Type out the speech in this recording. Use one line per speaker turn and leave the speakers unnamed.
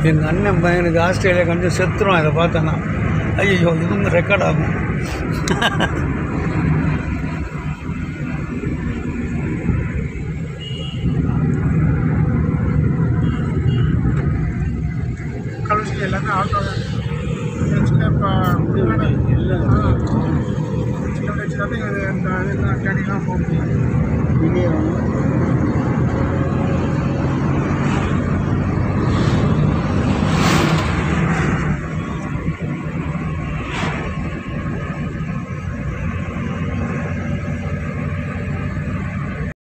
எங்கள் அண்ணன் பையனுக்கு ஆஸ்திரேலியா கண்டு செத்துரும் இதை பார்த்தேன்னா. ஐயோ இதுவும் ரெக்கார்ட் ஆகும்.
கலர்ஸில் எல்லாமே ஆட்டோ சின்ன இப்போ சின்ன வச்சு தான் இந்த இதெல்லாம் கேனிங்லாம் போக முடியும்.